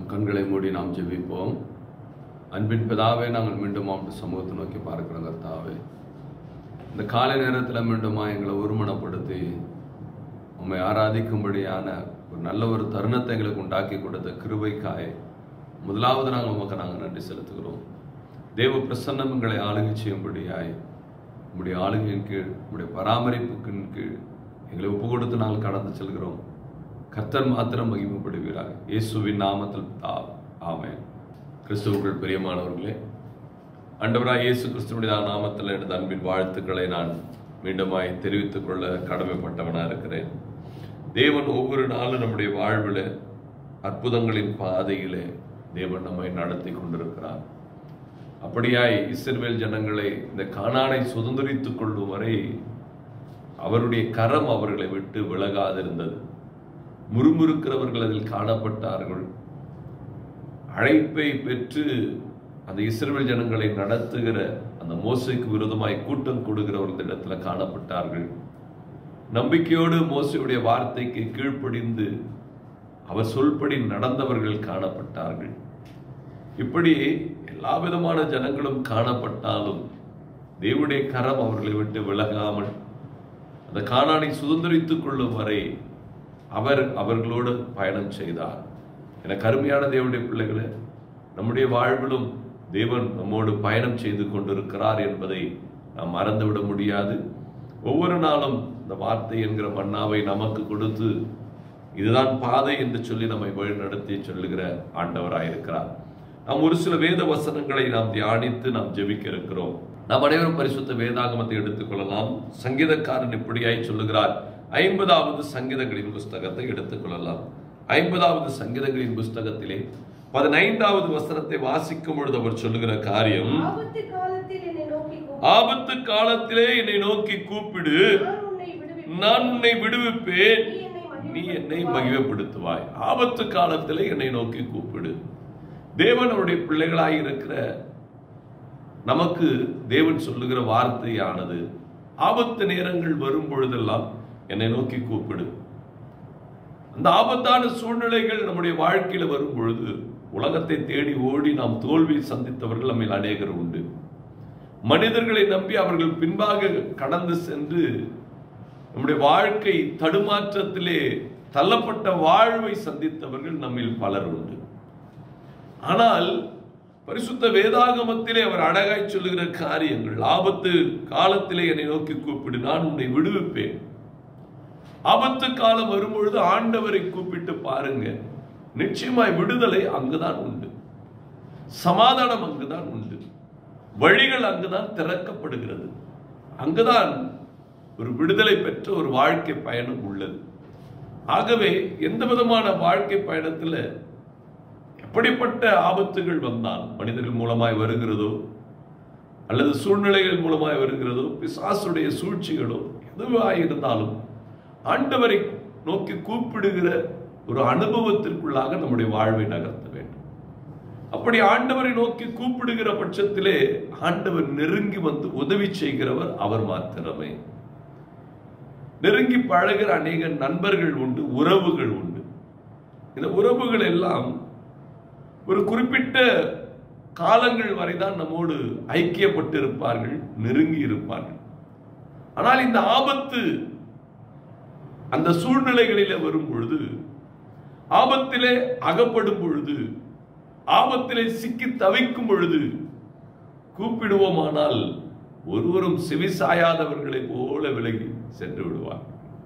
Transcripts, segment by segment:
கண்களை மூடி நாம் ஜெபிப்போம். அன்பின் பிதாவே, நாங்கள் மீண்டும் சமூகத்தை நோக்கி பார்க்கிறோம். கர்த்தாவே, இந்த காலை நேரத்தில் மீண்டுமா எங்களை ஒருமனப்படுத்தி உம்மை ஆராதிக்கும்படியான ஒரு நல்ல ஒரு தருணத்தை எங்களுக்கு உண்டாக்கி கொடுத்த கிருபைக்காய் முதலாவது நாங்கள் நன்றி செலுத்துகிறோம். தேவ பிரசன்னம் எங்களை ஆளுகை செய்யும்படியாய் உம்முடைய ஆளுகையின் கீழ், உம்முடைய பராமரிப்புக்கின் கீழ் எங்களை ஒப்பு கொடுத்து நாங்கள் கடந்து செல்கிறோம். கர்த்தர் மாத்திரம் மகிமைப்படுகிறார். இயேசுவின் நாமத்தில் ஆமென். கிறிஸ்துவுக்குள் பிரியமானவர்களே, ஆண்டவராய் இயேசு கிறிஸ்துவினுடைய நாமத்தில் எனது அன்பின் வாழ்த்துக்களை நான் மீண்டுமாய் தெரிவித்துக் கொள்ள கடமைப்பட்டவனாக இருக்கிறேன். தேவன் ஒவ்வொரு நாளும் நம்முடைய வாழ்வில் அற்புதங்களின் பாதையிலே தேவன் நம்மை நடத்தி கொண்டிருக்கிறார். அப்படியாய் இஸ்ரவேல் ஜனங்களை இந்த கானானை சுதந்திரித்துக் கொள்ளும் வரை அவருடைய கரம் அவர்களை விட்டு விலகாதிருந்தது. முறுமுறுக்கிறவர்கள் அதில் காணப்பட்டார்கள். அழைப்பை பெற்று அந்த இஸ்ரவேல் ஜனங்களை நடத்துகிற அந்த மோசேக்கு விரோதமாய் கூட்டம் கொடுக்கிறவர்கள் இடத்துல காணப்பட்டார்கள். நம்பிக்கையோடு மோசேயுடைய வார்த்தைக்கு கீழ்ப்படிந்து அவர் சொல்படி நடந்தவர்கள் காணப்பட்டார்கள். இப்படி எல்லா விதமான ஜனங்களும் காணப்பட்டாலும் தேவனுடைய கரம் அவர்களை விட்டு விலகாமல் அந்த கானானை சுதந்திரித்துக் கொள்ளும் வரை அவர் அவர்களோடு பயணம் செய்தார். எனக்கு அருமையான தேவனுடைய பிள்ளைகளே, நம்முடைய வாழ்விலும் தேவன் நம்மோடு பயணம் செய்து கொண்டிருக்கிறார் என்பதை நாம் மறந்துவிட முடியாது. ஒவ்வொரு நாளும் இந்த வார்த்தை என்கிற மன்னாவை நமக்கு கொடுத்து இதுதான் பாதை என்று சொல்லி நம்மை வழிநடத்தி சொல்லுகிற ஆண்டவராயிருக்கிறார். நாம் ஒரு சில வேத வசனங்களை நாம் தியானித்து நாம் ஜெபிக்க இருக்கிறோம். நாம் அனைவரும் பரிசுத்த வேதாகமத்தை எடுத்துக்கொள்ளலாம். சங்கீதக்காரன் இப்படியாய் சொல்லுகிறார். 50வது சங்கீதங்களின் புஸ்தகத்தை எடுத்துக்கொள்ளலாம். 50வது சங்கீதங்களின் புஸ்தகத்திலே 15வது வசனத்தை வாசிக்கும் பொழுது அவர் சொல்லுகிற காரியம், ஆபத்து காலத்திலே என்னை நோக்கி கூப்பிடு, நான் உன்னை விடுவிப்பேன், நீ என்னை மகிமைப்படுத்துவாய். ஆபத்து காலத்திலே என்னை நோக்கி கூப்பிடு. தேவன் அவருடைய பிள்ளைகளாய் இருக்கிற நமக்கு தேவன் சொல்லுகிற வார்த்தையானது, ஆபத்து நேரங்கள் வரும் பொழுதெல்லாம் என்னை நோக்கி கூப்பிடு. அந்த ஆபத்தான சூழ்நிலைகள் நம்முடைய வாழ்க்கையில வரும் பொழுது உலகத்தை தேடி ஓடி நாம் தோல்வி சந்தித்தவர்கள் நம்மில் அநேகர் உண்டு. மனிதர்களை நம்பி அவர்கள் பின்பாக கடந்து சென்று நம்முடைய வாழ்க்கை தடுமாற்றத்திலே தள்ளப்பட்ட வாழ்வை சந்தித்தவர்கள் நம்மில் பலர் உண்டு. ஆனால் பரிசுத்த வேதாகமத்திலே அவர் அழகாய் சொல்லுகிற காரியங்கள், ஆபத்து காலத்திலே என்னை நோக்கி கூப்பிடு, நான் உன்னை விடுவிப்பேன். ஆபத்து காலம் வரும்பொழுது ஆண்டவரை கூப்பிட்டு பாருங்க, நிச்சயமாய் விடுதலை அங்குதான் உண்டு, சமாதானம் அங்குதான் உண்டு, வழிகள் அங்குதான் திறக்கப்படுகிறது, அங்குதான் ஒரு விடுதலை பெற்ற ஒரு வாழ்க்கை பயணம் உள்ளது. ஆகவே எந்த விதமான வாழ்க்கை பயணத்தில் எப்படிப்பட்ட ஆபத்துகள் வந்தால், மனிதர்கள் மூலமாய் வருகிறதோ அல்லது சூழ்நிலைகள் மூலமாய் வருகிறதோ, பிசாசுடைய சூழ்ச்சிகளோ எதுவாக இருந்தாலும் ஆண்டவரை நோக்கி கூப்பிடுகிற ஒரு அனுபவத்திற்குள்ளாக நம்முடைய வாழ்வை நகர்த்த வேண்டும். அப்படி ஆண்டவரை நோக்கி கூப்பிடுகிற பட்சத்திலே ஆண்டவர் நெருங்கி வந்து உதவி செய்கிறவர் அவர் மாத்திரமே. நெருங்கி பழகிற அநேக நண்பர்கள் உண்டு, உறவுகள் உண்டு. இந்த உறவுகள் எல்லாம் ஒரு குறிப்பிட்ட காலங்கள் வரைதான் நம்மோடு ஐக்கியப்பட்டு இருப்பார்கள், நெருங்கி இருப்பார்கள். ஆனால் இந்த ஆபத்து அந்த சூழ்நிலைகளிலே வரும் பொழுது, ஆபத்திலே அகப்படும் பொழுது, ஆபத்திலே சிக்கி தவிக்கும் பொழுது கூப்பிடுவோமானால் ஒருவரும் செவிசாயாதவர்களை போல விலகி சென்று விடுவார்.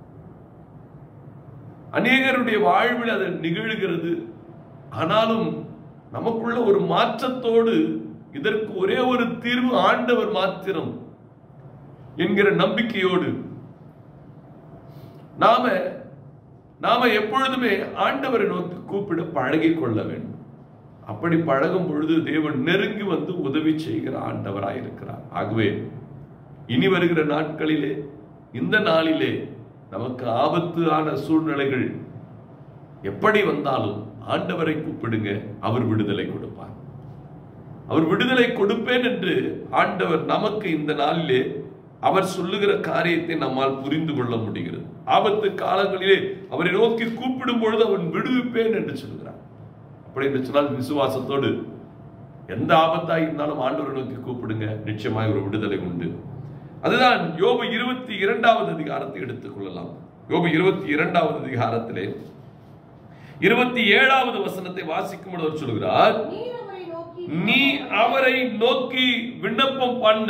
அநேகருடைய வாழ்வில் அது நிகழ்கிறது. ஆனாலும் நமக்குள்ள ஒரு மாற்றத்தோடு இதற்கு ஒரே ஒரு தீர்வு ஆண்டவர் மாத்திரம் என்கிற நம்பிக்கையோடு நாம எப்பொழுதுமே ஆண்டவரை நோக்கி கூப்பிட பழகி கொள்ள வேண்டும். அப்படி பழகும் பொழுது தேவன் நெருங்கி வந்து உதவி செய்கிற ஆண்டவராயிருக்கிறார். ஆகவே இனி வருகிற நாட்களிலே, இந்த நாளிலே நமக்கு ஆபத்தான சூழ்நிலைகள் எப்படி வந்தாலும் ஆண்டவரை கூப்பிடுங்க, அவர் விடுதலை கொடுப்பார். அவர் விடுதலை கொடுப்பேன் என்று ஆண்டவர் நமக்கு இந்த நாளிலே அவர் சொல்லுகிற காரியத்தை நம்மால் புரிந்து கொள்ள முடிகிறது. ஆபத்து காலங்களிலே அவரை நோக்கி கூப்பிடும் பொழுது அவன் விடுவிப்பேன் என்று சொல்கிறார். அப்படி என்று சொன்னால் விசுவாசத்தோடு எந்த ஆபத்தாய் இருந்தாலும் ஆண்டவரை நோக்கி கூப்பிடுங்க, நிச்சயமாய் ஒரு விடுதலை உண்டு. அதுதான் யோபு 22வது அதிகாரத்தை எடுத்துக் கொள்ளலாம். யோபு 22வது அதிகாரத்திலே 27வது வசனத்தை வாசிக்கும் பொழுது அவர் சொல்கிறார், நீ அவரை நோக்கி விண்ணப்பம் பண்ண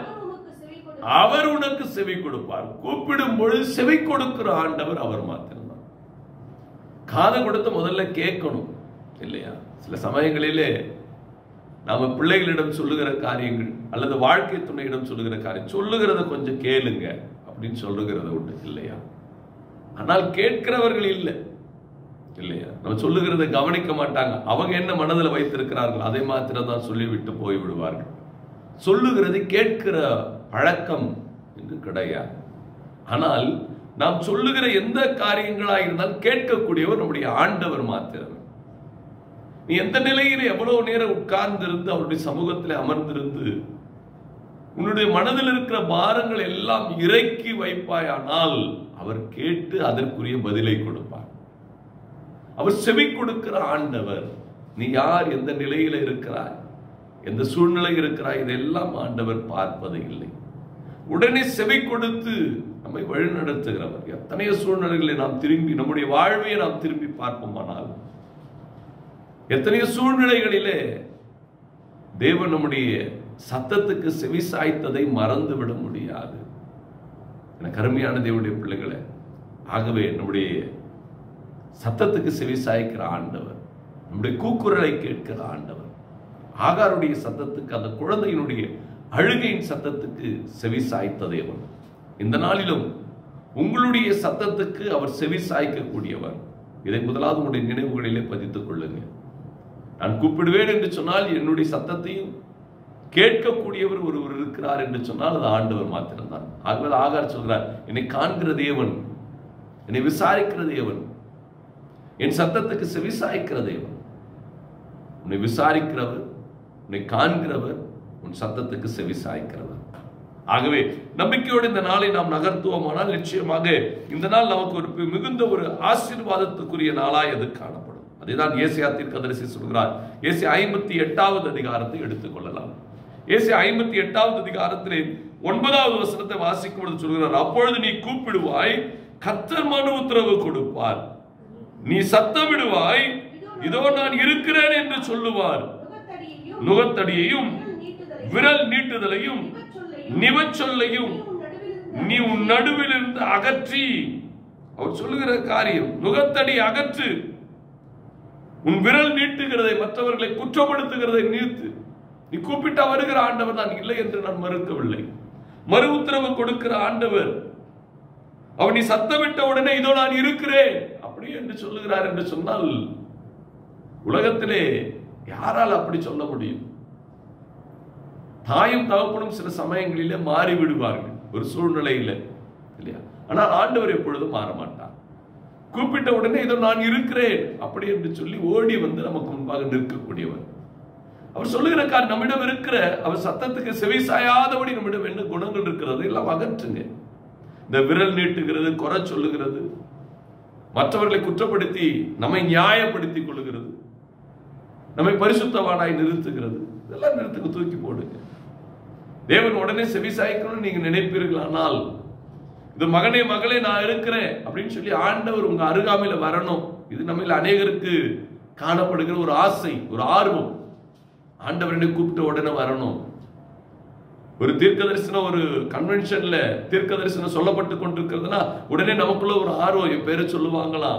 அவர் உனக்கு செவி கொடுப்பார். கூப்பிடும் பொழுது செவி கொடுக்கிற ஆண்டவர் அவர் மாத்திரம்தான். காது கொடுத்து முதல்ல கேட்கணும் இல்லையா? சில சமயங்களிலே நாம பிள்ளைகளிடம் சொல்லுகிற காரியங்கள் அல்லது வாழ்க்கை துணையிடம் சொல்லுகிற காரியம், சொல்லுகிறத கொஞ்சம் கேளுங்க அப்படின்னு சொல்லுகிறத உண்டு இல்லையா? ஆனால் கேட்கிறவர்கள் இல்லை இல்லையா? நம்ம சொல்லுகிறத கவனிக்க மாட்டாங்க. அவங்க என்ன மனதில் வைத்திருக்கிறார்கள் அதை மாத்திரம் தான் சொல்லிவிட்டு போய் விடுவார்கள். சொல்லுகிறது கேட்கிற பழக்கம் என்று கிடையாது. ஆனால் நாம் சொல்லுகிற எந்த காரியங்களாக இருந்தாலும் கேட்கக்கூடியவர் நம்முடைய ஆண்டவர் மாத்திரம். நீ எந்த நிலையில எவ்வளவு நேரம் உட்கார்ந்து இருந்து அவருடைய சமூகத்தில் அமர்ந்திருந்து உன்னுடைய மனதில் இருக்கிற பாரங்கள் எல்லாம் இறக்கி வைப்பாயானால் அவர் கேட்டு அதற்குரிய பதிலை கொடுப்பார். அவர் செவி கொடுக்கிற ஆண்டவர். நீ யார், எந்த நிலையில இருக்கிறாய், எந்த சூழ்நிலை இருக்கிறாய், இதெல்லாம் ஆண்டவர் பார்ப்பது இல்லை. உடனே செவி கொடுத்து நம்மை வழிநடத்துகிறவர். எத்தனையோ சூழ்நிலைகளை நாம் திரும்பி நம்முடைய வாழ்வையை நாம் திரும்பி பார்ப்போமானால் எத்தனையோ சூழ்நிலைகளிலே தேவன் நம்முடைய சத்தத்துக்கு செவி சாய்த்ததை மறந்து விட முடியாது. எனக்கு அருமையான தேவனுடைய பிள்ளைகளை, ஆகவே நம்முடைய சத்தத்துக்கு செவி சாய்க்கிற ஆண்டவர், நம்முடைய கூக்குரலை கேட்கிற ஆண்டவர், ஆகாருடைய சத்தத்துக்கு, அந்த குழந்தையினுடைய அழுகையின் சத்தத்துக்கு செவி சாய்த்த தேவன் இந்த நாளிலும் உங்களுடைய சத்தத்துக்கு அவர் செவி சாய்க்கக்கூடியவர். இதை முதலாவது உங்களுடைய நினைவுகளிலே பதித்துக் கொள்ளுங்க. நான் கூப்பிடுவேன் என்று சொன்னால் என்னுடைய சத்தத்தையும் கேட்கக்கூடியவர் ஒருவர் இருக்கிறார் என்று சொன்னால் அது ஆண்டவர் மாத்திரம்தான். ஆகவே ஆகார் சொல்கிறார், என்னை காண்கிற தேவன், என்னை விசாரிக்கிற தேவன், என் சத்தத்துக்கு செவி சாய்க்கிற தேவன். உன்னை விசாரிக்கிறவர், உன்னை காண்கிறவர், உன் சத்தத்துக்கு செவி சாய்க்கிறவர். ஆகவே நம்பிக்கையோடு இந்த நாளை நாம் நகர்த்துவோமானால் நிச்சயமாக இந்த நாள் நமக்கு ஒரு மிகுந்த ஒரு ஆசீர்வாதத்துக்குரிய நாளாய் அது காணப்படும். அதுதான் ஏசாயா தீர்க்கதரிசி சொல்கிறார். ஏசாயா 58வது அதிகாரத்தை எடுத்துக் கொள்ளலாம். ஏசாயா 58வது அதிகாரத்திலே 9வது வசனத்தை வாசிக்கும் பொழுது சொல்கிறார், அப்பொழுது நீ கூப்பிடுவாய், கர்த்தர் மறு உத்தரவு கொடுப்பார். நீ சத்தமிடுவாய், இதோ நான் இருக்கிறேன் என்று சொல்லுவார். நுகத்தடியையும் விரல் நீட்டுதலையும் நிவச்சொல்லையும் நீ உன் நடுவில் இருந்து அகற்றி, அவர் சொல்லுகிற காரியம், நுகத்தடி அகற்று, உன் விரல் நீட்டுகிறதை, மற்றவர்களை குற்றப்படுத்துகிறதை நிறுத்து. நீ கூப்பிட்டா வருகிற ஆண்டவர் தான், இல்லை என்று நான் மறுக்கவில்லை. மறு உத்தரவு கொடுக்கிற ஆண்டவர். அவர் நீ சத்தமிட்ட உடனே இதோ நான் இருக்கிறேன் அப்படி என்று சொல்லுகிறார் என்று சொன்னால் உலகத்திலே யாரால் அப்படி சொல்ல முடியும்? தாயும் தகப்பனும் சில சமயங்களிலே மாறி விடுவார்கள் ஒரு சூழ்நிலையில இல்லையா? ஆனால் ஆண்டவர் எப்பொழுதும் மாற மாட்டார். கூப்பிட்ட உடனே இதோ நான் இருக்கிறேன் அப்படி என்று சொல்லி ஓடி வந்து நமக்கு முன்பாக நிற்கக்கூடியவர். அவர் சொல்லுகிற காரியம், நம்மிடம் இருக்கிற அவர் சத்தத்துக்கு செவி சாயாதபடி நம்மிடம் என்ன குணங்கள் இருக்கிறது எல்லாம் அகற்றுங்க. இந்த விரல் நீட்டுகிறது, குறை சொல்லுகிறது, மற்றவர்களை குற்றப்படுத்தி நம்மை நியாயப்படுத்திக் கொள்ளுகிறது, நம்மை பரிசுத்தவானாய் நிறுத்துகிறது, இதெல்லாம் நிறுத்துக்கு தூக்கி போடுங்க. தேவன் உடனே செவி சாய்க்கணும்னு நீங்க நினைப்பீர்கள். ஆனால் இது மகனே மகளே நான் இருக்கிறேன் அப்படின்னு சொல்லி ஆண்டவர் உங்க அருகாமையில வரணும். இது நம்ம அநேகருக்கு காணப்படுகிற ஒரு ஆசை, ஒரு ஆர்வம். ஆண்டவரை கூப்பிட்ட உடனே வரணும். ஒரு தீர்க்க தரிசனம், ஒரு கன்வென்ஷன்ல தீர்க்க தரிசனம் சொல்லப்பட்டு கொண்டிருக்கிறதுனா உடனே நமக்குள்ள ஒரு ஆர்வம், என் பேரை சொல்லுவாங்களா,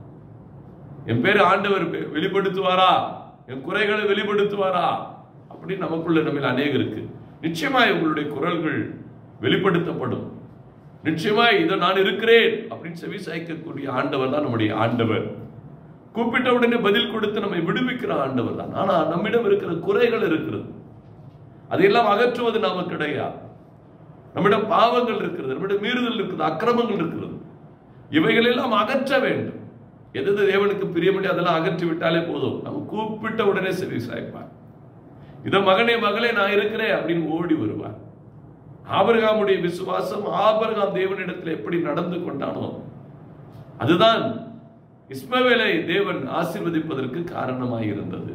என் பேரு ஆண்டவர் வெளிப்படுத்துவாரா, என் குறைகளை வெளிப்படுத்துவாரா அப்படின்னு நமக்குள்ள நம்ம அநேகருக்கு. நிச்சயமாய் உங்களுடைய குரல்கள் வெளிப்படுத்தப்படும். நிச்சயமாய் இதை நான் இருக்கிறேன் அப்படின்னு செவி சாய்க்கக்கூடிய ஆண்டவர் தான் நம்முடைய ஆண்டவர். கூப்பிட்ட உடனே பதில் கொடுத்து நம்மை விடுவிக்கிற ஆண்டவர் தான். ஆனா நம்மிடம் இருக்கிற குறைகள் இருக்கிறது, அதையெல்லாம் அகற்றுவது நாம கிடையாது. நம்மிடம் பாவங்கள் இருக்கிறது, நம்மிடம் மீறுதல் இருக்கிறது, அக்கிரமங்கள் இருக்கிறது. இவைகளெல்லாம் அகற்ற வேண்டும். எது தேவனுக்கு பிரியமில்லை அதெல்லாம் அகற்றி விட்டாலே போதும். நம்ம கூப்பிட்ட உடனே செவி சாய்ப்பார். இத மகனே மகளே நான் இருக்கிறேன் அப்படின்னு ஓடி வருவார். ஆபிரகாமுடைய விசுவாசம், ஆபிரகாம் தேவனிடத்தில் எப்படி நடந்து கொண்டானோ அதுதான் இஸ்மவேலை தேவன் ஆசீர்வதிப்பதற்கு காரணமாயிருந்தது.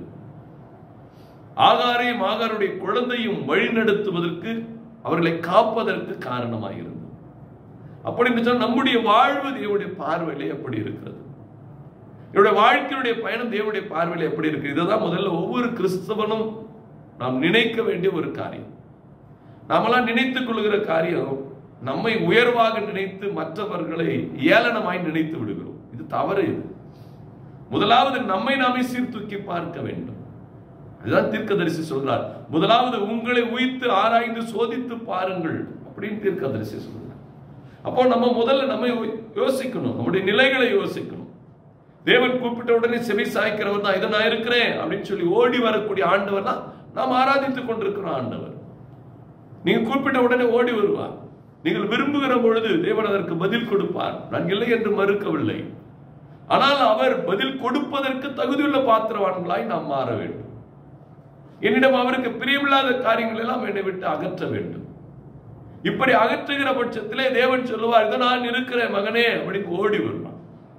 ஆகாரையும் ஆகாருடைய குழந்தையும் வழிநடத்துவதற்கு, அவர்களை காப்பதற்கு காரணமாயிருந்தது. அப்படி நம்முடைய வாழ்வு தேவனுடைய பார்வையிலே எப்படி இருக்கிறது? என்னுடைய வாழ்க்கையுடைய பயணம் தேவனுடைய பார்வையில எப்படி இருக்கு? இதுதான் முதல்ல ஒவ்வொரு கிறிஸ்தவனும் நாம் நினைக்க வேண்டிய ஒரு காரியம். நாமெல்லாம் நினைத்துக் கொள்கிற காரியம், நம்மை உயர்வாக நினைத்து மற்றவர்களை ஏளனமாய் நினைத்து விடுகிறோம். இது தவறு. இது முதலாவது நம்மை நாமே சீர்தூக்கி பார்க்க வேண்டும். அதுதான் தீர்க்கதரிசி சொல்றார். முதலாவது உங்களை உய்த்து ஆராய்ந்து சோதித்து பாருங்கள் அப்படின்னு தீர்க்கதரிசி சொல்றார். அப்போ நம்ம முதல்ல நம்ம யோசிக்கணும், நம்முடைய நிலைகளை யோசிக்கணும். தேவன் கூப்பிட்ட உடனே செவி சாய்க்கிறவர் தான், இதை நான் இருக்கிறேன் அப்படின்னு சொல்லி ஓடி வரக்கூடிய ஆண்டவர் தான் நாம் ஆராதித்துக் கொண்டிருக்கிறோம். ஆண்டவர் நீங்க கூப்பிட்ட உடனே ஓடி வருவார். நீங்கள் விரும்புகிற பொழுது தேவன் அதற்கு பதில் கொடுப்பார். நான் இல்லை என்று மறுக்கவில்லை. ஆனால் அவர் பதில் கொடுப்பதற்கு தகுதியுள்ள பாத்திரவான்களாய் நாம் மாற வேண்டும். என்னிடம் அவருக்கு பிரியமில்லாத காரியங்கள் எல்லாம் என்னை விட்டு அகற்ற வேண்டும். இப்படி அகற்றுகிற பட்சத்திலே தேவன் சொல்லுவார், இதை நான் இருக்கிறேன் மகனே அப்படின்னு ஓடி வருவான்.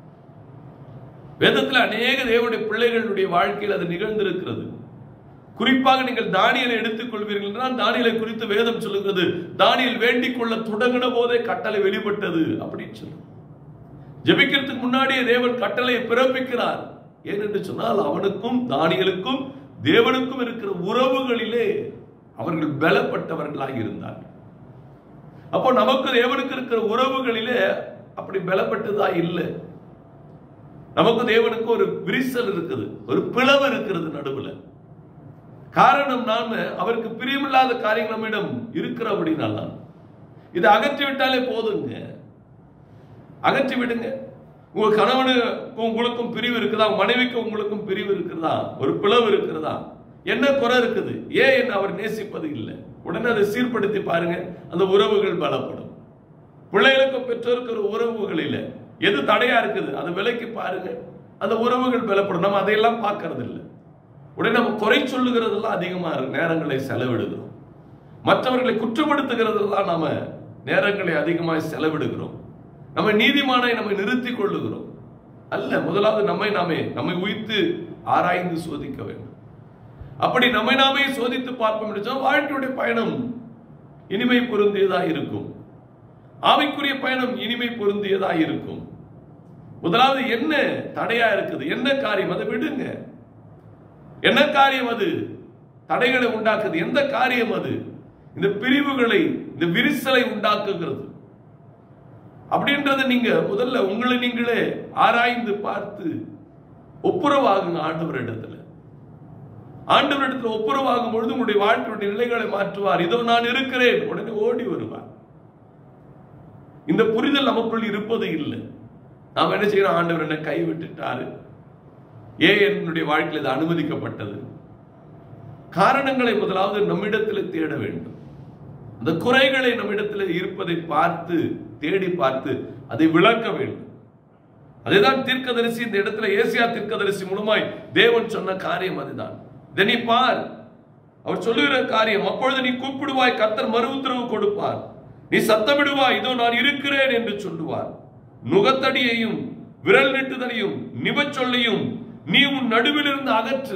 வேதத்தில் அநேக தேவனுடைய பிள்ளைகளுடைய வாழ்க்கையில் அது நிகழ்ந்திருக்கிறது. குறிப்பாக நீங்கள் தானியேலை எடுத்துக் கொள்வீர்கள் என்றால், தானியேலை குறித்து வேதம் சொல்லுகிறது, தானியேல் வேண்டிக் கொள்ள தொடங்கின போதே கட்டளை வெளிப்பட்டது அப்படின்னு சொல்லும். ஜெபிக்கிறதுக்கு முன்னாடியே தேவன் கட்டளையை பிறப்பிக்கிறார். ஏனென்று சொன்னால், அவனுக்கும் தானியேலுக்கும் தேவனுக்கும் இருக்கிற உறவுகளிலே அவர்கள் பலப்பட்டவர்களாக இருந்தார்கள். அப்போ நமக்கு தேவனுக்கு இருக்கிற உறவுகளிலே அப்படி பலப்பட்டதா இல்லை. நமக்கு தேவனுக்கு ஒரு விரிசல் இருக்குது, ஒரு பிளவு இருக்கிறது நடுவுல. காரணம், நாம அவருக்கு பிரியமில்லாத காரியங்கள் நம்மிடம் இருக்கிறபடினால. இதை அகற்றி விட்டாலே போதுங்க, அகற்றி விடுங்க. உங்க கணவனுக்கும் உங்களுக்கும் பிரிவு இருக்குதா? மனைவிக்கு உங்களுக்கும் பிரிவு இருக்கிறதா? ஒரு பிளவு இருக்கிறதா? என்ன குறை இருக்குது? ஏன் என்ன அவர் நேசிப்பது இல்லை? உடனே அதை சீர்படுத்தி பாருங்க, அந்த உறவுகள் பலப்படும். பிள்ளைகளுக்கும் பெற்றோருக்கு ஒரு உறவுகளில் எது தடையா இருக்குது அதை விலைக்கு பாருங்க, அந்த உறவுகள் பலப்படும். நம்ம அதையெல்லாம் பார்க்கறது இல்லை. உடனே நம்ம குறை சொல்லுகிறதெல்லாம் அதிகமா நேரங்களை செலவிடுகிறோம். மற்றவர்களை குற்றப்படுத்துகிறதெல்லாம் நாம நேரங்களை அதிகமாக செலவிடுகிறோம். நம்ம நீதிமானை நம்மை நிறுத்தி கொள்ளுகிறோம். அல்ல, முதலாவது நம்மை உய்த்து ஆராய்ந்து சோதிக்க வேண்டும். அப்படி நம்மை நாமே சோதித்து பார்ப்போம் என்று வாழ்க்கையுடைய பயணம் இனிமை பொருந்தியதா இருக்கும். ஆவிக்குரிய பயணம் இனிமை பொருந்தியதா இருக்கும். முதலாவது என்ன தடையா இருக்குது? என்ன காரியம்? அதை விடுங்க. என்ன காரியம் அது தடைகளை உண்டாக்குது? எந்த காரியம் அது இந்த பிரிவுகளை, இந்த விரிசலை உண்டாக்குகிறது அப்படின்றத நீங்க முதல்ல உங்களை நீங்களே ஆராய்ந்து பார்த்து ஒப்புரவாகுங்க. ஆண்டவரிடத்துல ஒப்புரவாகும் பொழுது உங்களுடைய வாழ்க்கையுடைய நிலைகளை மாற்றுவார். இதோ நான் இருக்கிறேன், உடனே ஓடி வருவார். இந்த புரிதல் நமக்குள் இருப்பது இல்லை. நாம் என்ன செய்யறோம்? ஆண்டவர் என்ன கைவிட்டுட்டாரு, ஏன் என்னுடைய வாழ்க்கையில் இது அனுமதிக்கப்பட்டது? காரணங்களை முதலாவது நம்மிடத்தில் தேட வேண்டும். அந்த குறைகளை நம்மிடத்தில் இருப்பதை பார்த்து தேடி பார்த்து அதை விளக்க வேண்டும். அதுதான் தீர்க்கதரிசி இந்த இடத்துல ஏசியா தீர்க்கதரிசி மூலமாய் தேவன் சொன்ன காரியம். அதுதான் இதை நீ பார், அவர் சொல்லுகிற காரியம். அப்பொழுது நீ கூப்பிடுவாய், கர்த்தர் மறு உத்தரவு கொடுப்பார். நீ சத்தமிடுவாய், இதோ நான் இருக்கிறேன் என்று சொல்லுவார். நுகத்தடியையும் விரல் நீட்டுதலையும் நிபச்சொல்லையும் நீ உன் நடுவிலிருந்து அகற்று.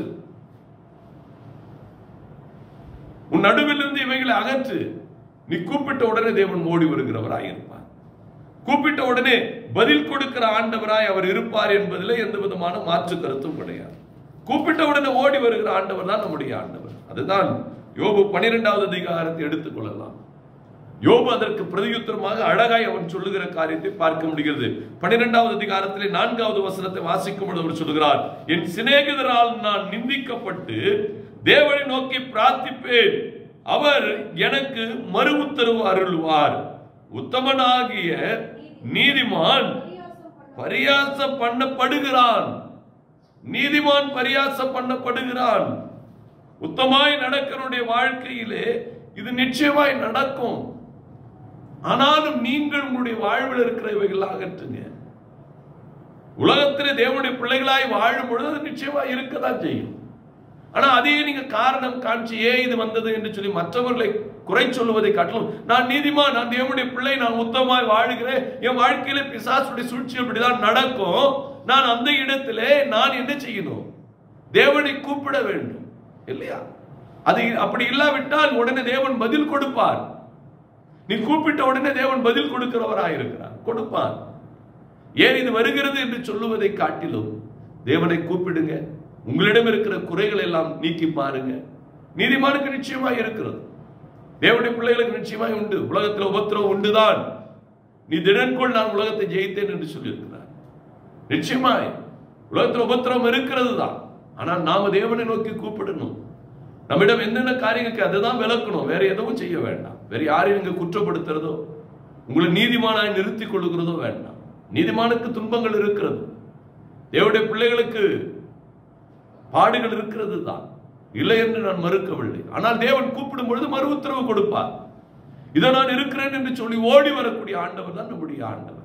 உன் நடுவிலிருந்து இவைகளை அகற்று. நீ கூப்பிட்ட உடனே தேவன் ஓடி வருகிறவராய் இருப்பார். கூப்பிட்ட உடனே பதில் கொடுக்கிற ஆண்டவராய் அவர் இருப்பார் என்பதில் எந்த விதமான மாற்று கருத்தும் கிடையாது. கூப்பிட்ட உடனே ஓடி வருகிற ஆண்டவர் தான் நம்முடைய ஆண்டவர். அதுதான் யோபு 12வது அதிகாரத்தை எடுத்துக் கொள்ளலாம். யோபு அதற்கு பிரதியுத்தரமாக அழகாய் அவன் சொல்லுகிற காரியத்தை பார்க்க முடிகிறது. 12வது அதிகாரத்திலே 4வது வசனத்தை வாசிக்கும் பொழுது அவர் சொல்லுகிறார், என் சிநேகிதரால் நான் நிந்திக்கப்பட்டு தேவனை நோக்கி பிரார்த்திப்பேன், அவர் எனக்கு மறு உத்தரவு அருள்வார். உத்தமனாகிய நீதிமான் பரியாசம் பண்ணப்படுகிறான். நீதிமான் பரியாசம் பண்ணப்படுகிறான். உத்தமாய் நடக்கிறவருடைய வாழ்க்கையிலே இது நிச்சயமாய் நடக்கும். ஆனாலும் நீங்கள் உங்களுடைய வாழ்வில் இருக்கிற இவைகள் அகற்றுங்க. உலகத்திலே தேவனுடைய பிள்ளைகளாய் வாழும் பொழுது அது நிச்சயமாய் இருக்கதான் செய்யும். ஆனா அதையே நீங்க காரணம் காட்சி ஏன் இது வந்தது என்று சொல்லி மற்றவர்களை குறை சொல்லுவதை காட்டிலும், நான் நீதிமான், நான் தேவனுடைய பிள்ளை, நான் உத்தமாய் வாழுகிறேன், என் வாழ்க்கையில பிசாசுடைய சூழ்ச்சி இப்படிதான் நடக்கும், நான் அந்த இடத்திலே நான் என்ன செய்யணும்? தேவனை கூப்பிட வேண்டும் இல்லையா? அது அப்படி இல்லாவிட்டால் உடனே தேவன் பதில் கொடுப்பார். நீ கூப்பிட்ட உடனே தேவன் பதில் கொடுக்கிறவராயிருக்கிறார், கொடுப்பார். ஏன் இது வருகிறது என்று சொல்லுவதை காட்டிலும் தேவனை கூப்பிடுங்க. உங்களிடம் இருக்கிற குறைகள் எல்லாம் நீக்கி பாருங்க. நீதிமானுக்கு நிச்சயமாய் இருக்கிறது, தேவனுடைய பிள்ளைகளுக்கு நிச்சயமாய் உண்டு. உலகத்தில் உபத்திரவம் உண்டுதான், நீ திடன்கொள் நான் உலகத்தை ஜெயித்தேன் என்று சொல்லியிருக்கிறார். நிச்சயமாய் உலகத்தில் உபத்திரவம் இருக்கிறது தான். ஆனால் நாம தேவனை நோக்கி கூப்பிடணும். நம்மிடம் என்னென்ன காரியங்களுக்கு அதுதான் விளக்கணும், வேற எதுவும் செய்ய வேண்டாம். வேற யாரையும் நீங்க குற்றப்படுத்துறதோ உங்களை நீதிமானாய் நிறுத்திக் கொள்ளுகிறதோ வேண்டாம். நீதிமானுக்கு துன்பங்கள் இருக்கிறது, தேவனுடைய பிள்ளைகளுக்கு பாடுகள் இருக்கிறது தான், இல்லை என்று நான் மறுக்கவில்லை. ஆனால் தேவன் கூப்பிடும் பொழுது மறு உத்தரவு கொடுப்பார். இதை நான் இருக்கிறேன் என்று சொல்லி ஓடி வரக்கூடிய ஆண்டவர் தான் நம்முடைய ஆண்டவர்.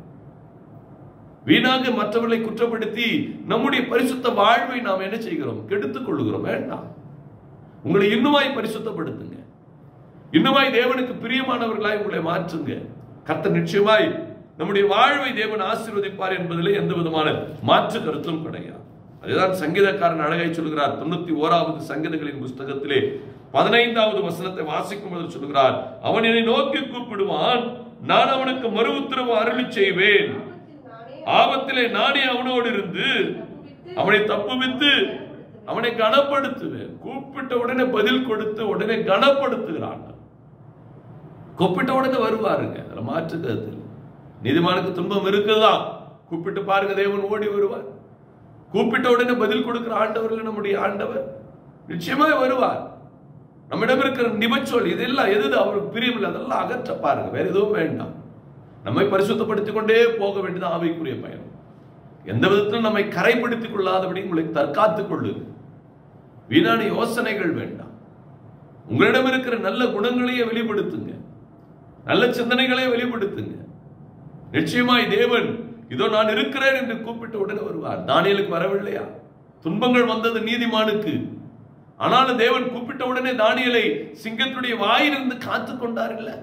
வீணாக மற்றவர்களை குற்றப்படுத்தி நம்முடைய பரிசுத்த வாழ்வை நாம் என்ன செய்கிறோம்? கெடுத்துக் கொள்ளுகிறோம். வேண்டாம். உங்களை இன்னுமாய் பரிசுத்தப்படுத்துங்க, இன்னுமாய் தேவனுக்கு பிரியமானவர்களாய் உங்களை மாற்றுங்க. கர்த்தர் நிச்சயமாய் நம்முடைய வாழ்வை தேவன் ஆசீர்வதிப்பார் என்பதிலே எந்த விதமான மாற்று கருத்தும் கிடையாது. அதுதான் சங்கீதக்காரன் அழகாய் சொல்கிறார். 91வது சங்கீதங்களின் புஸ்தகத்திலே 15வது வசனத்தை வாசிக்கும் போது சொல்கிறார், அவன் என்னை நோக்கி கூப்பிடுவான், நான் அவனுக்கு மறு உத்தரவு அருளி செய்வேன். ஆபத்திலே நானே அவனோடு இருந்து அவனை தப்புவித்து அவனை கனப்படுத்துவேன். கூப்பிட்ட உடனே பதில் கொடுத்து உடனே கனப்படுத்துகிறான். கூப்பிட்ட உடனே வருவாருங்க, அதுல மாற்று கருத்து. நீதிமானுக்கு துன்பம் இருக்குதா, கூப்பிட்டு பாருங்க, தேவன் ஓடி வருவார். கூப்பிட்ட உடனே பதில் கொடுக்கிற ஆண்டவர்கள் நம்முடைய ஆண்டவர் நிச்சயமாய் வருவார். நம்மிடம் இருக்கிற நிபச்சொல் இதெல்லாம் எது அவருக்கு பிரியமில்லை அதெல்லாம் அகற்ற பாருங்க, வேற எதுவும் வேண்டாம். நம்மை பரிசுத்தப்படுத்திக் கொண்டே போக வேண்டியது ஆவிக்குரிய பயணம். எந்த விதத்திலும் நம்மை கரைப்படுத்திக் கொள்ளாதபடி உங்களை தற்காத்துக் கொள்ளுங்க. வீணான யோசனைகள் வேண்டாம். உங்களிடம் இருக்கிற நல்ல குணங்களையே வெளிப்படுத்துங்க, நல்ல சிந்தனைகளே வெளிப்படுத்துங்க. நிச்சயமாய் தேவன் இதோ நான் இருக்கிறேன் என்று கூப்பிட்ட உடனே வருவார். தானியேலுக்கு வரவில்லையா? துன்பங்கள் வந்தது நீதிமானுக்கு, ஆனாலும் தேவன் கூப்பிட்ட உடனே தானியேலை சிங்கத்துடைய வாயிலிருந்து காத்து கொண்டார் இல்ல?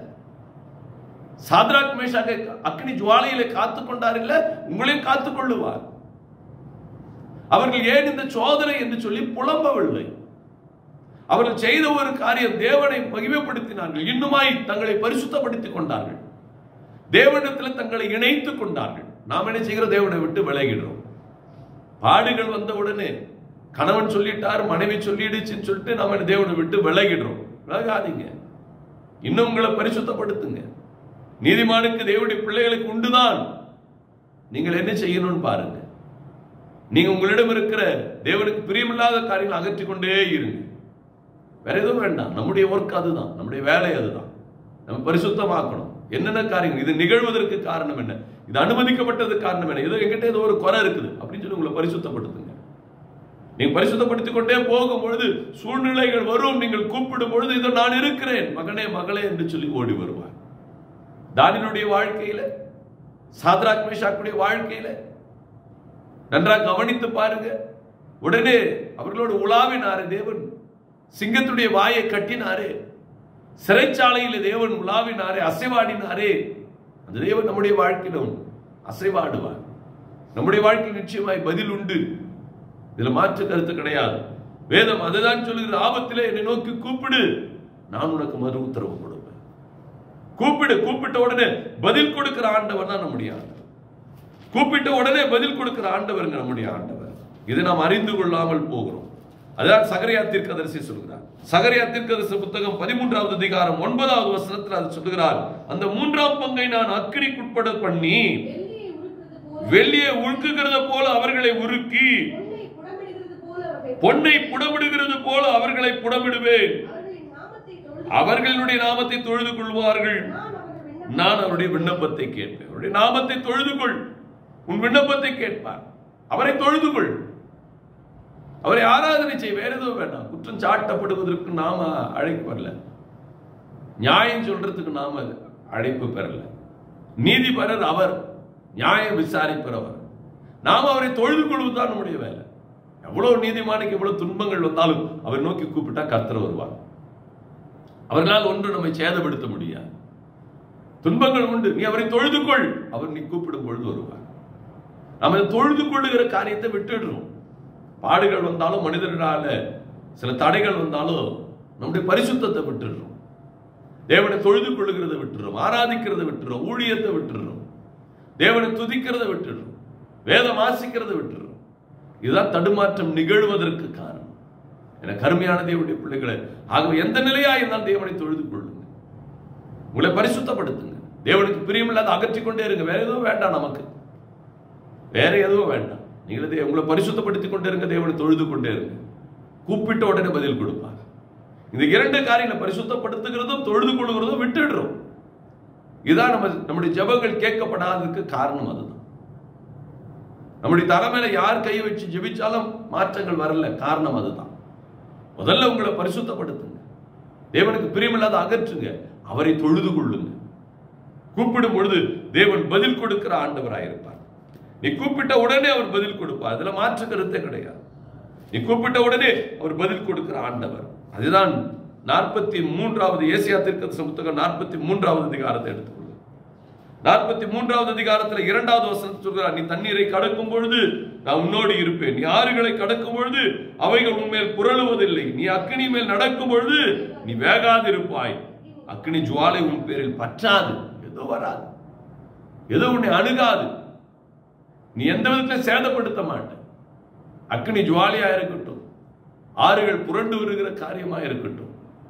சாத்ராக் மேஷாக்கை அக்னி ஜுவாலையிலே காத்து கொண்டார் இல்ல? உங்களையும் காத்துக் கொள்ளுவார். அவர்கள் ஏன் இந்த சோதனை என்று சொல்லி புலம்பவில்லை. அவர்கள் செய்த ஒரு காரியம், தேவனை மகிமைப்படுத்தினார்கள், இன்னுமாய் தங்களை பரிசுத்தப்படுத்திக் கொண்டார்கள், தேவனிடத்தில் தங்களை இணைத்துக் கொண்டார்கள். நாம் என்ன செய்கிறோம்? தேவனை விட்டு விலகிடுறோம். பாடுகள் வந்த உடனே கணவன் சொல்லிட்டார், மனைவி சொல்லிடுச்சுன்னு சொல்லிட்டு நாம தேவனை விட்டு விலகிடுறோம். விலகாதீங்க, இன்னும் உங்களை பரிசுத்தப்படுத்துங்க. நீதிமானுக்கு தேவனுடைய பிள்ளைகளுக்கு உண்டுதான். நீங்கள் என்ன செய்யணும்னு பாருங்க. நீங்க உங்களிடம் இருக்கிற தேவனுக்கு பிரியமில்லாத காரியங்களை அகற்றிக் கொண்டே இருங்க. வேற எதுவும் வேண்டாம். நம்முடைய ஒர்க் அதுதான், நம்முடைய வேலை அதுதான். நம்ம பரிசுத்தமாக்கணும். என்னென்ன காரியங்கள், இது நிகழ்வதற்கு காரணம் என்ன, இது அனுமதிக்கப்பட்டது காரணம் என்ன, ஏதோ எங்கிட்ட ஏதோ ஒரு குறை இருக்குது அப்படின்னு சொல்லி உங்களை பரிசுத்தப்படுத்துங்க. நீங்க பரிசுத்தப்படுத்திக் கொண்டே போகும் பொழுது சூழ்நிலைகள் வரும், நீங்கள் கூப்பிடும் பொழுது இதோ நான் இருக்கிறேன் மகனே மகளே என்று சொல்லி ஓடி வருவார். தானியேலுடைய வாழ்க்கையில, சாத்ராக் மேஷாக்குடைய வாழ்க்கையில நன்றாக கவனித்து பாருங்க. உடனே அவர்களோடு உலாவினாரே தேவன், சிங்கத்துடைய வாயை கட்டினாரே, சிறைச்சாலையில் தேவன் உலாவினாரே, அசைவாடினாரே. அந்த தேவன் நம்முடைய வாழ்க்கையிலும் அசைவாடுவார். நம்முடைய வாழ்க்கையில் நிச்சயமாய் பதில் உண்டு, இதுல மாற்று கருத்து கிடையாது. வேதம் அதுதான் சொல்லுகிற, ஆபத்திலே என்னை நோக்கி கூப்பிடு, நான் உனக்கு மறு உத்தரவு கொடுப்பேன். கூப்பிடு, கூப்பிட்ட உடனே பதில் கொடுக்கிற ஆண்டவர் தான் நம்முடைய ஆண்டவர். கூப்பிட்ட உடனே பதில் கொடுக்கிற ஆண்டவருங்க நம்முடைய ஆண்டவர். இதை நாம் அறிந்து கொள்ளாமல் போகிறோம். அதான் சகரியா தீர்க்கதரிசி சொல்கிறார். சகரியா தீர்க்கதரிசி புத்தகம் 13வது அதிகாரம் 9வது வசனத்தில் அது சொல்கிறார், அந்த 3ஆம் பங்கை நான் அக்கினிக்குட்பட பண்ணி வெள்ளியை உருக்குகிறது போல அவர்களை உருக்கி பொன்னை புடமிடுகிறது போல அவர்களை புடமிடுவேன். அவர்களுடைய நாமத்தை தொழுது கொள்வார்கள், நான் அவருடைய விண்ணப்பத்தை கேட்பேன். அவருடைய நாமத்தை தொழுது கொள், உன் விண்ணப்பத்தை கேட்பார். அவரை தொழுது கொள், அவரை ஆராதனை செய், வேற எதுவும் வேண்டாம். குற்றம் சாட்டப்படுவதற்கு நாம அழைப்பு பெறல, நியாயம் சொல்றதுக்கு நாம அழைப்பு பெறல. நீதிபரர் அவர், நியாயம் விசாரிப்பவர். நாம் அவரை தொழுது கொள்வதுதான் நம்முடைய வேலை. எவ்வளவு நீதிமானுக்கு எவ்வளவு துன்பங்கள் வந்தாலும் அவர் நோக்கி கூப்பிட்டா கர்த்தர் வருவார். அவர்களால் ஒன்று நம்மை சேதப்படுத்த முடியாது. துன்பங்கள் உண்டு, நீ அவரை தொழுது கொள், அவர் நீ கூப்பிடும் பொழுது வருவார். நம்ம தொழுது கொள்ளுகிற காரியத்தை விட்டுடுறோம். பாடுகள் வந்தாலும், மனிதர்களால சில தடைகள் வந்தாலும் நம்முடைய பரிசுத்தத்தை விட்டுடுறோம். தேவனை தொழுது கொள்ளுகிறத விட்டுறோம், ஆராதிக்கிறத விட்டுறோம், ஊழியத்தை விட்டுறோம், தேவனை துதிக்கிறத விட்டுறோம், வேதம் வாசிக்கிறத விட்டுறோம். இதுதான் தடுமாற்றம் நிகழ்வதற்கு காரணம். எனக்கு அருமையான தேவனுடைய பிள்ளைகளை, ஆகவே எந்த நிலையா இருந்தாலும் தேவனை தொழுது கொள்ளுங்க, உங்களை பரிசுத்தப்படுத்துங்க. தேவனுக்கு பிரியமில்லாத அகற்றிக் கொண்டே இருங்க. வேற எதுவும் வேண்டாம், நமக்கு வேற எதுவும் வேண்டாம். நீங்களே உங்களை பரிசுத்தப்படுத்திக் கொண்டே இருங்க, தேவனை தொழுது கொண்டே இருங்க. கூப்பிட்ட உடனே பதில் கொடுப்பாங்க. இந்த இரண்டு காரியங்களை பரிசுத்தப்படுத்துகிறதும் தொழுது கொள்ளுகிறதும் விட்டுடுறோம். இதுதான் நம்முடைய ஜெபங்கள் கேட்கப்படாததுக்கு காரணம். அதுதான் நம்முடைய தலைமையில யார் கை வச்சு ஜெபிச்சாலும் மாற்றங்கள் வரல, காரணம் அதுதான். முதல்ல உங்களை பரிசுத்தப்படுத்துங்க, தேவனுக்கு பிரியமில்லாத அகற்றுங்க, அவரை தொழுது கொள்ளுங்க. கூப்பிடும் பொழுது தேவன் பதில் கொடுக்கிற ஆண்டவராயிருப்பார். நீ கூப்பிட்ட உடனே அவர் பதில் கொடுப்பார், அதுல மாற்று கருத்தே கிடையாது. நீ கூப்பிட்ட உடனே அவர் பதில் கொடுக்கிற ஆண்டவர். அதுதான் 43வது ஏசாயா தீர்க்கதரிசி புத்தகம் 43வது அதிகாரத்தை எடுத்துக்கொள்ளுங்க. 43வது அதிகாரத்தில் 2வது வசனத்தை சொல்கிறார், நீ தண்ணீரை கடக்கும் பொழுது நான் உன்னோடு இருப்பேன், நீ ஆறுகளை கடக்கும் பொழுது அவைகள் உன்மேல் புரளுவதில்லை, நீ அக்கினி மேல் நடக்கும் பொழுது நீ வேகாதிருப்பாய், அக்கினி ஜுவாலை உன் பேரில் பற்றாது, ஏதோ வராது, ஏதோ உன்னை அணுகாது, நீ எந்த விதத்திலும் சேதப்படுத்த மாட்ட. அக்கினி ஜுவாலியா இருக்கட்டும், ஆறுகள் புரண்டு வருகிற காரியமா இருக்கட்டும்,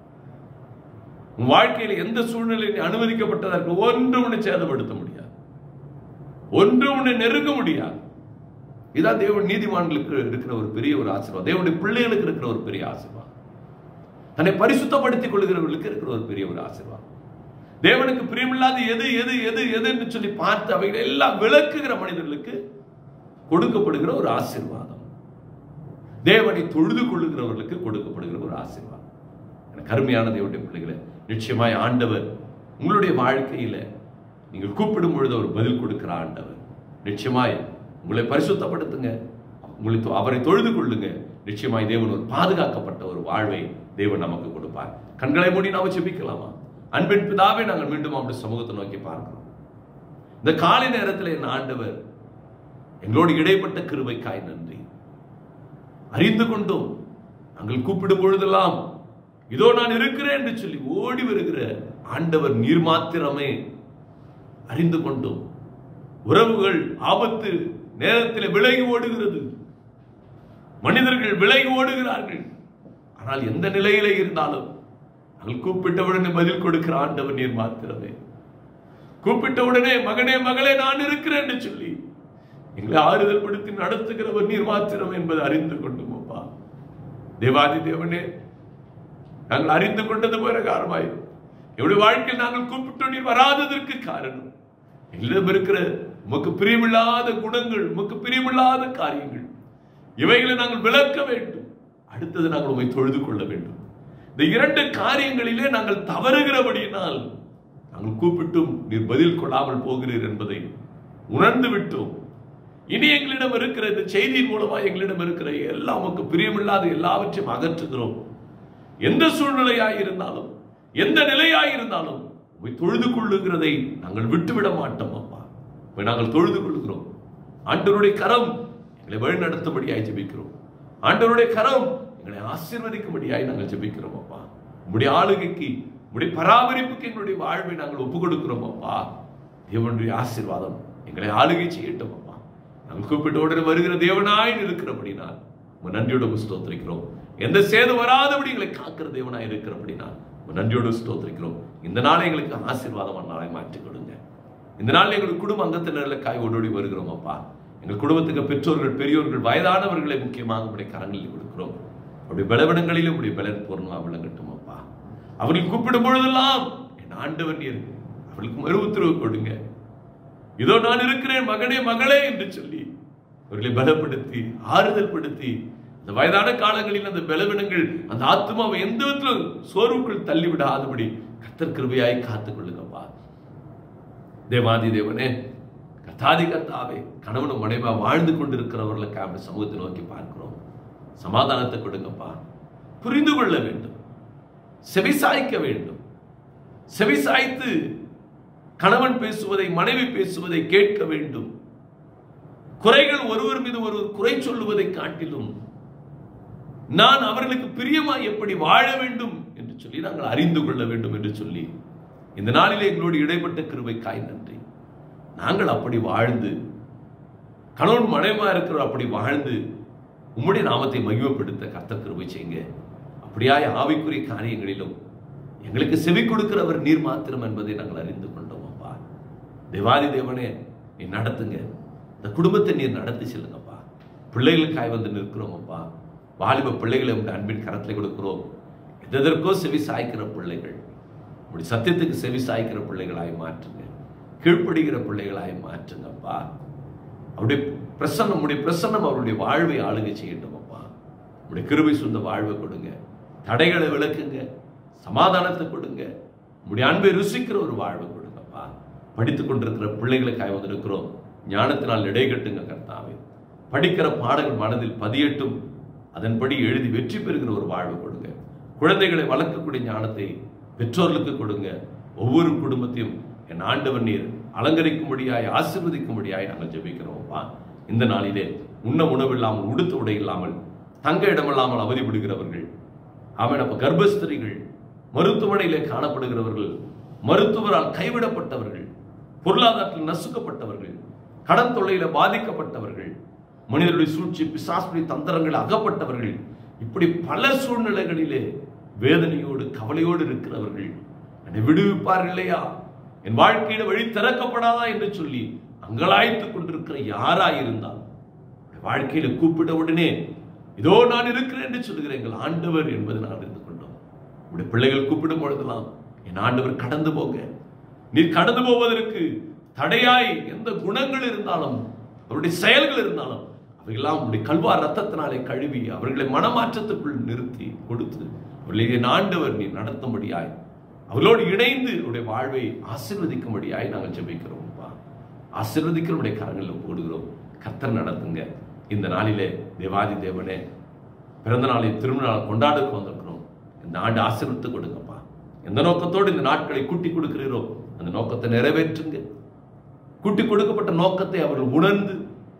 உன் வாழ்க்கையில எந்த சூழ்நிலையில் நீ அனுமதிக்கப்பட்டதற்கு ஒன்று உன்னை சேதப்படுத்த முடியாது, ஒன்று உன்னை நெருங்க முடியாது. இதான் தேவன் நீதிமான்களுக்கு இருக்கிற ஒரு பெரிய ஒரு ஆசீர்வாதம், தேவனுடைய பிள்ளைகளுக்கு இருக்கிற ஒரு பெரிய ஆசீர்வாதம், தன்னை பரிசுத்தப்படுத்திக் கொள்கிறவர்களுக்கு இருக்கிற ஒரு பெரிய ஒரு ஆசீர்வாதம். தேவனுக்கு பிரியமில்லாத எது எது எது எது என்று சொல்லி பார்த்து அவைகளை எல்லாம் விளக்குகிற மனிதர்களுக்கு கொடுக்கப்படுகிற ஒரு ஆசீர்வாதம். தேவனை தொழுது கொள்ளுகிறவர்களுக்கு கொடுக்கப்படுகிற ஒரு ஆசீர்வாதம். எனக்கு அருமையான தேவனுடைய பிள்ளைகளை, நிச்சயமாய் ஆண்டவர் உங்களுடைய வாழ்க்கையில நீங்கள் கூப்பிடும் பொழுது அவர் பதில் கொடுக்கிற ஆண்டவர். நிச்சயமாய் உங்களை பரிசுத்தப்படுத்துங்க, அவரை தொழுது கொள்ளுங்க. நிச்சயமாய் தேவன் ஒரு பாதுகாக்கப்பட்ட ஒரு வாழ்வை தேவன் நமக்கு கொடுப்பார். கண்களை மூடி நாம ஜெபிக்கலாமா? அன்பின் பிதாவே, நாங்கள் மீண்டும் அவருடைய சமூகத்தை நோக்கி பார்க்கிறோம். இந்த காலை நேரத்தில் என் ஆண்டவர் எங்களோடு இடைப்பட்ட கிருபைக்காய் நன்றி. அறிந்து கொண்டோம், நாங்கள் கூப்பிடும் பொழுதெல்லாம் இதோ நான் இருக்கிறேன் என்று சொல்லி ஓடி வருகிற ஆண்டவர் நீர் மாத்திரமே. அறிந்து கொண்டோம், உறவுகள் ஆபத்து நேரத்தில் விலகி ஓடுகிறது, மனிதர்கள் விலகி ஓடுகிறார்கள். ஆனால் எந்த நிலையிலே இருந்தாலும் நாங்கள் கூப்பிட்டவுடனே பதில் கொடுக்கிற ஆண்டவர் நீர் மாத்திரமே. கூப்பிட்டவுடனே மகனே மகளே நான் இருக்கிறேன் என்று சொல்லி எங்களை ஆறுதல் படுத்தி நடத்துகிறவர் நீர் மாத்திரம் என்பதை அறிந்து கொண்டோம். அப்பா தேவாதி தேவனே, நாங்கள் அறிந்து கொண்டது பிரகாரமாய் எங்களுடைய வாழ்க்கையில் நாங்கள் கூப்பிட்டோம் நீர் வராததற்கு காரணம் எங்களிடம் இருக்கிற உமக்கு பிரியமில்லாத குணங்கள், உமக்கு பிரியமில்லாத காரியங்கள், இவைகளை நாங்கள் விளக்க வேண்டும். அடுத்தது நாங்கள் உம்மை தொழுது கொள்ள வேண்டும். இந்த இரண்டு காரியங்களிலே நாங்கள் தவறுகிறபடியினால் நாங்கள் கூப்பிட்டும் நீர் பதில் கொள்ளாமல் போகிறீர் என்பதை உணர்ந்து விட்டோம். இனி எங்களிடம் இருக்கிற இந்த செய்தியின் மூலமாக எங்களிடம் இருக்கிற எல்லாம் உமக்கு பிரியமில்லாத எல்லாவற்றையும் அகற்றுகிறோம். எந்த சூழ்நிலையாய் இருந்தாலும், எந்த நிலையாய் இருந்தாலும் உம்மை தொழுது கொள்ளுகிறதை நாங்கள் விட்டுவிட மாட்டோம். அப்பா நாங்கள் தொழுது கொள்ளுகிறோம். ஆண்டவருடைய கரம் எங்களை வழிநடத்தும்படியாய் ஜெபிக்கிறோம். ஆண்டவருடைய கரம் எங்களை ஆசீர்வதிக்கும்படியாய் நாங்கள் ஜெபிக்கிறோம். அப்பா உம்முடைய ஆளுகைக்கு, உம்முடைய பராமரிப்புக்கு எங்களுடைய வாழ்வை நாங்கள் ஒப்புக் கொடுக்கிறோம். அப்பா தேவனுடைய ஆசீர்வாதம் எங்களை ஆளுகை செய்யட்டும். அப்பா நாங்கள் கூப்பிட்ட உடனே வருகிற தேவனாய் இருக்கிறபடினால் நன்றியோடு ஸ்தோத்திரிக்கிறோம். எந்த சேதம் வராதபடி எங்களை காக்கிற தேவனாய் இருக்கிறபடினால் நன்றியோடு ஸ்தோத்திரிக்கிறோம். இந்த நாளை எங்களுக்கு ஆசீர்வாதமான நாளை மாற்றிக் கொடுங்க. இந்த நாள் எங்களுக்கு குடும்ப அங்கத்தினர்களுக்காய் ஓடோடி வருகிறோம். அப்பா எங்கள் குடும்பத்துக்கு பெற்றோர்கள், பெரியோர்கள், வயதானவர்களை முக்கியமாக உடைய கரங்களில் கொடுக்கிறோம். அப்படி பலவீனங்களிலும் உடைய பலன் பூர்ணமாக விளங்கட்டும். அப்பா அவர்கள் கூப்பிடும் பொழுதெல்லாம் என் ஆண்டவர் நீர் அவர்களுக்கு மறு உத்தரவு கொடுங்க. இதோ நான் இருக்கிறேன் மகனே மகளே என்று சொல்லி அவர்களை பலப்படுத்தி ஆறுதல் படுத்தி அந்த வயதான காலங்களில் அந்த பலவீனங்கள் அந்த ஆத்மாவை எந்த விதத்திலும் சோர்வுக்குள் தள்ளிவிடாதபடி கர்த்தர் கிருபையாய் காத்துக் கொள்ளுங்கப்பா. தேவாதி தேவனே, கர்த்தாதி கர்த்தாவே, கணவனும் மனைவா வாழ்ந்து கொண்டிருக்கிறவர்களுக்கு அப்படி சமூகத்தை நோக்கி பார்க்கிறோம். சமாதானத்தை கொடுங்கப்பா. புரிந்து கொள்ள வேண்டும், செவிசாய்க்க வேண்டும். செவிசாய்த்து கணவன் பேசுவதை, மனைவி பேசுவதை கேட்க வேண்டும். குறைகள் ஒருவர் மீது ஒருவர் குறை சொல்லுவதை காட்டிலும் நான் அவர்களுக்கு பிரியமாய் எப்படி வாழ வேண்டும் என்று சொல்லி நாங்கள் அறிந்து கொள்ள வேண்டும் என்று சொல்லி இந்த நாளிலே எங்களோடு இடைப்பட்ட கிருபைக்காய் நன்றி. நாங்கள் அப்படி வாழ்ந்து, கணவன் மனைவியா இருக்கிறோம், அப்படி வாழ்ந்து உம்முடைய நாமத்தை மகிமைப்படுத்த கர்த்தர் கிருபை செய்யுங்க. அப்படியாய் ஆவிக்குரிய காரியங்களிலும் எங்களுக்கு செவி கொடுக்கிறவர் நீர் மாத்திரம் என்பதை நாங்கள் அறிந்து கொண்டோம். அப்பா தேவாதி தேவனே, நீ நடத்துங்க, இந்த குடும்பத்தை நீர் நடத்தி செல்லுங்கப்பா. பிள்ளைகளுக்காய் வந்து நிற்கிறோம் அப்பா. வாலிப பிள்ளைகளை உங்க அன்பின் கரத்தில் கொடுக்கிறோம். எதற்கோ செவி சாய்க்கிற பிள்ளைகள் உங்களுடைய சத்தியத்துக்கு செவி சாய்க்கிற பிள்ளைகளாய் மாற்றுங்க, கீழ்ப்படுகிற பிள்ளைகளாய் மாற்றுங்கப்பா. அவருடைய பிரசன்னம் அவருடைய வாழ்வை ஆளுகை செய்யட்டும் அப்பா. உங்களுடைய கிருபை சொந்த வாழ்வை கொடுங்க, தடைகளை விளக்குங்க, சமாதானத்தை கொடுங்க, உங்களுடைய அன்பை ருசிக்கிற ஒரு வாழ்வை கொடுங்கப்பா. படித்துக் கொண்டிருக்கிற பிள்ளைகளுக்காக வந்திருக்கிறோம், ஞானத்தினால் இடைகட்டுங்க கர்த்தாவே. படிக்கிற பாடங்கள் மனதில் பதியட்டும், அதன்படி எழுதி வெற்றி பெறுகிற ஒரு வாழ்வை கொடுங்க. குழந்தைகளை வளர்க்கக்கூடிய ஞானத்தை பெற்றோர்களுக்கு கொடுங்க. ஒவ்வொரு குடும்பத்தையும் என் ஆண்டவர் நீர் அலங்கரிக்கும்படியாய் ஆசீர்வதிக்கும்படியாய் நாங்கள் ஜெபிக்கிறோம்ப்பா. இந்த நாளிலே உண்ண உணவில்லாமல், உடுத்த உடை இல்லாமல், தங்க இடமில்லாமல் அவதிப்படுகிறவர்கள், அவன் அப்ப கர்ப்பஸ்திரிகள், மருத்துவமனையிலே காணப்படுகிறவர்கள், மருத்துவரால் கைவிடப்பட்டவர்கள், பொருளாதாரத்தில் நசுக்கப்பட்டவர்கள், கடன் தொல்லையில பாதிக்கப்பட்டவர்கள், மனிதருடைய சூழ்ச்சி பிசாசுடைய தந்திரங்கள் அகப்பட்டவர்கள், இப்படி பல சூழ்நிலைகளிலே வேதனையோடு கவலையோடு இருக்கிறவர்கள் என்னை விடுவிப்பார்கள் இல்லையா, என் வாழ்க்கையில வழி திறக்கப்படாதா என்று சொல்லி அங்கலாய்த்துக் கொண்டிருக்கிற யாராயிருந்தால் வாழ்க்கையில கூப்பிட உடனே இதோ நான் இருக்கிறேன் என்று சொல்லுகிற எங்கள் ஆண்டவர் என்பதை நான் அறிந்து கொண்டோம். உடைய பிள்ளைகள் கூப்பிடும் பொழுதெல்லாம் என் ஆண்டவர் கடந்து போங்க, நீர் கடந்து போவதற்கு தடையாய் எந்த குணங்கள் இருந்தாலும், அவருடைய செயல்கள் இருந்தாலும் அவையெல்லாம் உடைய கல்வார் ரத்தத்தினாலே கழுவி அவர்களை மனமாற்றத்துக்குள் நிறுத்தி கொடுத்து அவர்களை என் ஆண்டவர் நீர் நடத்தும்படியாய், அவர்களோடு இணைந்து அவருடைய வாழ்வை ஆசீர்வதிக்கும்படியாய் நாங்கள் ஜெபிக்கிறோம். ஆசீர்வதிக்கிறோம் கரங்களில் போடுகிறோம். கர்த்தர் நடத்துங்க. இந்த நாளிலே தேவாதி தேவனே, பிறந்த நாளை திருமண நாள் கொண்டாட வந்திருக்கிறோம். இந்த ஆண்டு ஆசீர்வதித்து கொடுங்கப்பா. எந்த நோக்கத்தோடு இந்த நாட்களை கூட்டி கொடுக்கிறீரோ அந்த நோக்கத்தை நிறைவேற்றுங்க. கூட்டி கொடுக்கப்பட்ட நோக்கத்தை அவர்கள் உணர்ந்து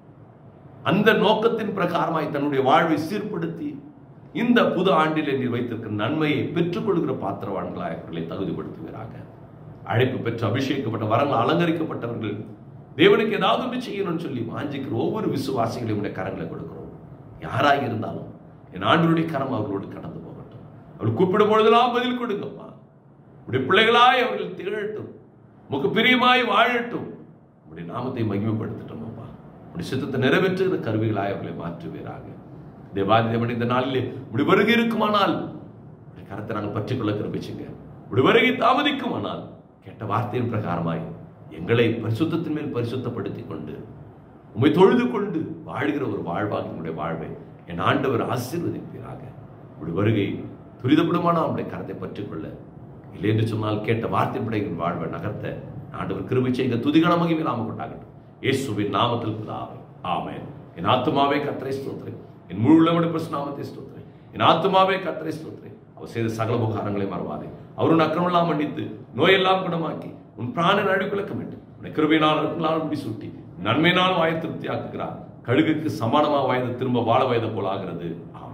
அந்த நோக்கத்தின் பிரகாரமாய் தன்னுடைய வாழ்வை சீர்படுத்தி இந்த புது ஆண்டிலே நீர் வைத்திருக்கிற நன்மையை பெற்றுக் கொள்கிற பாத்திரவான்களாய் அவர்களை தகுதிப்படுத்துவீராக. அழைப்பு பெற்று அபிஷேகப்பட்ட வரங்கள் அலங்கரிக்கப்பட்டவர்கள், தேவனுக்கு ஏதாவது ஒன்று செய்யணும்னு சொல்லி வாஞ்சிக்கிற ஒவ்வொரு விசுவாசிகளையும் உடைய கரங்களை கொடுக்கிறோம். யாராக இருந்தாலும் என் ஆண்டவருடைய கரம் அவர்களோடு கடந்து போகட்டும். அவர்கள் கூப்பிடும் பொழுதெல்லாம் பதில் கொடுங்கப்பா. உடைய பிள்ளைகளாய் அவர்கள் திகழட்டும், உமக்கு பிரியமாய் வாழட்டும், உடைய நாமத்தை மகிமைப்படுத்தட்டும் அப்பா. உடைய சித்தத்தை நிறைவேற்றுகிற கருவிகளாய் அவர்களை மாற்றுவீராக. தேவாதி தேவன், இந்த நாளிலே உடைய வருகை இருக்குமானால் கரத்தை நாங்கள் பற்றிக்கொள்ள கிருபிச்சுங்க. உடைய வருகை தாமதிக்குமானால் கேட்ட வார்த்தையின் பிரகாரமாய் எங்களை பரிசுத்தத்தின் மேல் பரிசுத்தப்படுத்திக் கொண்டு உம்மை தொழுது கொண்டு வாழ்கிற ஒரு வாழ்வாக என்னுடைய வாழ்வை என் ஆண்டவர் ஆசீர்வதிப்பீராக. உடைய வருகை துரிதப்படுமானால் அவருடைய கரத்தை பற்றிக்கொள்ள, இல்லை என்று சொன்னால் கேட்ட வார்த்தைப்பட என் வாழ்வை நகர்த்த ஆண்டவர் கிருபை செய்க. துதிகன மகிமை நாம கொண்டாகட்டும். இயேசுவின் நாமத்தில் பிதாவே, ஆமென். என் ஆத்துமாவே கர்த்தரை ஸ்தோத்திரி, என் முழு உள்ளமுடைய நாமத்தை ஸ்தோத்திரி. என் ஆத்துமாவே கர்த்தரை ஸ்தோத்திரி. அவர் செய்த சகல உபகாரங்களை மறவாதே. அவருடைய அக்கிரமெல்லாம் மன்னித்து நோயெல்லாம் குணமாக்கி உன் பிராணன் அழிக்குலக்க வேண்டும். உன்னை கிருபையினால் முடி சூட்டி நன்மையினால் வாயை திருப்தி ஆக்குகிறார். கழுகுக்கு சமானமாக வாய்ந்து திரும்ப வாழ வயது போல் ஆகிறது.